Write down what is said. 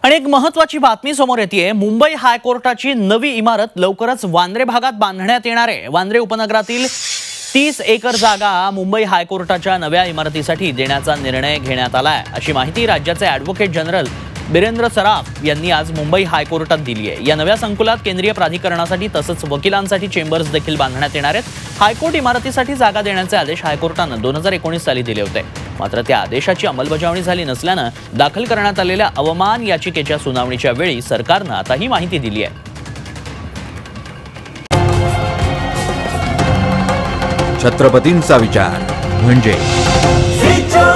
आणि एक महत्त्वाची बातमी समोर येते। मुंबई हायकोर्टाची नवी इमारत लवकरच वांद्रे भागात बांधण्यात येणार आहे। वांद्रे उपनगरातील 30 एकर जागा मुंबई हायकोर्टाच्या नव्या इमारतीसाठी देण्याचा निर्णय घेण्यात आलाय, अशी माहिती राज्याचे ॲडव्होकेट जनरल बिरेंद्र सराफ यांनी आज मुंबई हायकोर्टात दिली आहे। या नव्या संकुलात केंद्रीय प्राधिकरणासाठी तसंच वकिलांसाठी चेंबर्स देखील बांधण्यात येणार आहेत। हायकोर्ट इमारतीसाठी जागा देण्याचे आदेश हायकोर्टाने 2019 साली दिले होते, मात्र त्या आदेशाची अंमलबजावणी झाली नसल्याने दाखल करण्यात आलेल्या अवमान याचिकेच्या सुनावणीच्या वेळी सरकारने आता ही माहिती दिली आहे। छत्रपतींचा विचार म्हणजे